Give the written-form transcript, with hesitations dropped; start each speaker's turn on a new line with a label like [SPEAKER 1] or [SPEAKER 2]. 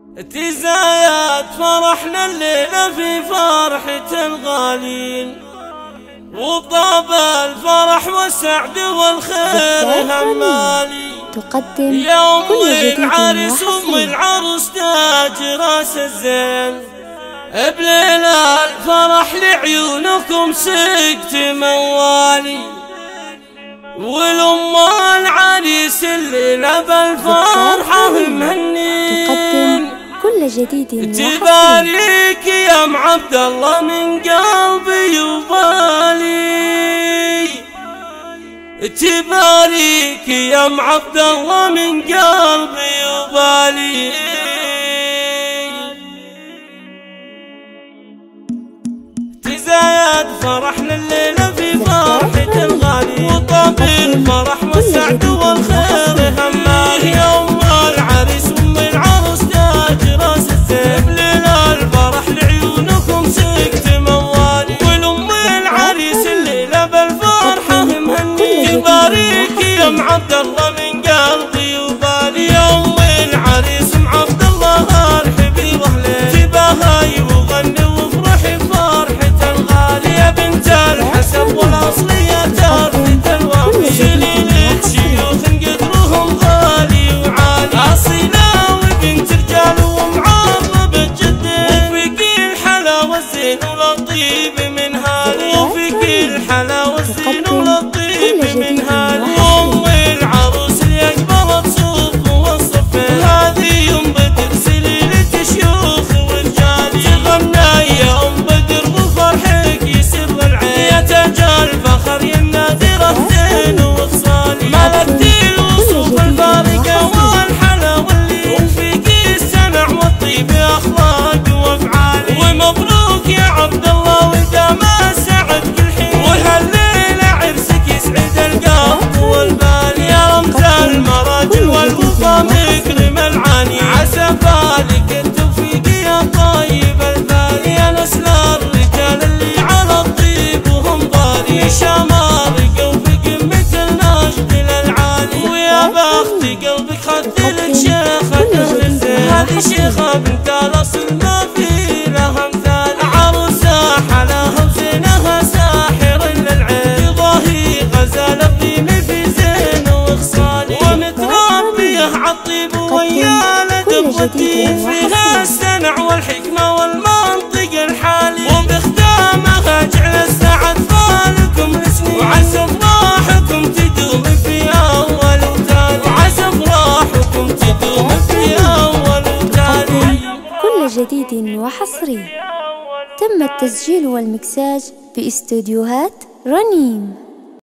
[SPEAKER 1] تزايد فرحنا الليلة في فرحة الغالين، وطاب الفرح والسعد والخير همالي.
[SPEAKER 2] تقدم
[SPEAKER 1] يوم
[SPEAKER 2] كل جديد
[SPEAKER 1] العرس ام العروس تاج راس الزين، بليلة الفرح لعيونكم سقت موالي، والام العريس الليلة بالفرحة مهنين.
[SPEAKER 2] تقدم كل جديد
[SPEAKER 1] تباريك يا ام عبد الله من قلبي وبالي، تباريك يا ام عبد الله من قلبي وبالي. تزايد فرحنا الليلة في فرحة الغالي، وطاب الفرح والسعد والخير همالي. يا ام العريس ام العروس تاج راس الزين، بليلة الفرح لعيونكم سقت موالي، والام العريس الليلة بالفرحة مهني. تباريك يا ام عبد الله من قلبي وبالي، يا ام العريس ام عبد الله ارحبي واهلين، تباهي وغني وافرحي بفرحة الغالي. يا بنت الحسب والاصلية ترثة الوفي، سليلة شيوخ قدرهم غالي وعالي، اصيلة وبنت رجال ومعرب جدين، وفيك الحلاوة الزين ولطيب من هالي، وفيك الحلاوة الزين ولطيب من هالي. ام العروس اللي اقبلت صوف والصفين، هذه ام بدر سليلة شيوخ ورجالي، تغنى يا ام بدر وفرحك يسر العين، يا تاج الفخر يا النادرة زين وخصالي، ملكتي الوصوف الفارقة والحلاوة اللي، وفيك السمع والطيب اخلاق وافعالي. ومبروك يا عبد الله ودام السعد كل حين، وهالليلة عرسك يسعد القلب والبال، يا رمز المراجل والوفا مكرم العاني، عسى بالك التوفيق يا طيب البال، يا نسل الرجال اللي على الطيب وهم ضالي، شمارقة وفي قمة النجد العالي، ويا بخت قلبك خدت لك شيخة اهل الزين، هذه شيخة بنت الاصل ما في لها امثال، عروسة حلاها وزينها ساحر للعين، تضاهي غزال الضيم في زين وخصالي، ومتربيه عالطيب ويا الادب والدين، فيها السمع والحكمة والمنطق الحالي، وبختامها جعل السعد فالكم لسنين، وعسى افراحكم تدوم في اول وتالي، وعسى افراحكم تدوم في اول وتالي.
[SPEAKER 2] كل جديد وحصري. تم التسجيل والمكساج في استوديوهات رنيم.